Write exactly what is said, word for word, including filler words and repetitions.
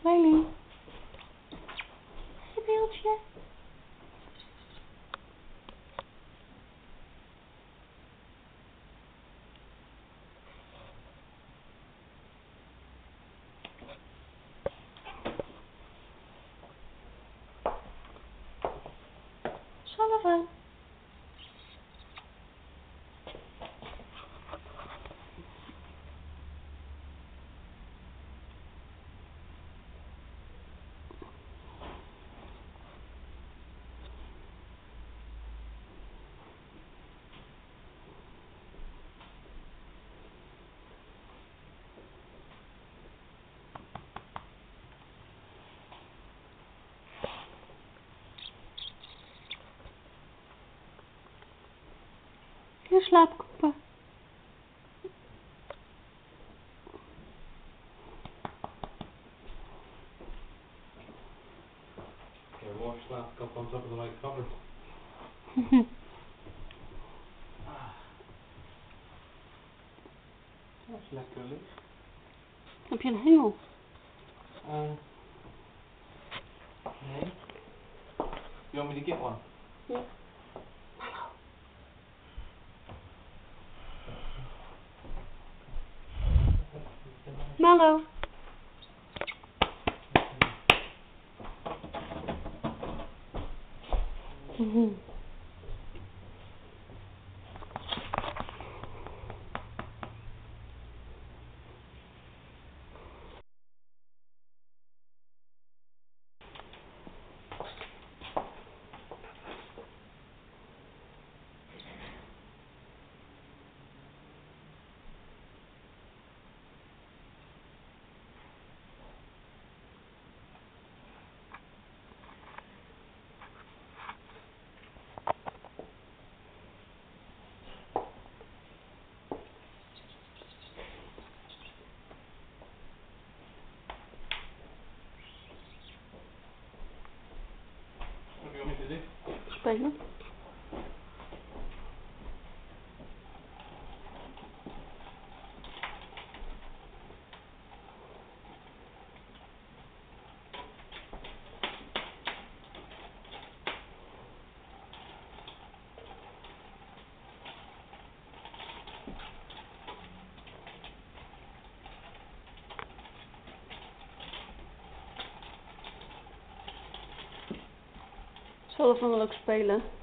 Riley. Hey, beeldje. Sullivan. Je slaapkoppen. Ja, morgen slaapkap van top of the night cover. Dat is lekker licht. Heb je een hengel? Uh, nee. You want me to get one? Ja. Mallow. Mhm. What do you want me to do? Spelen. Sullivan wil ook spelen.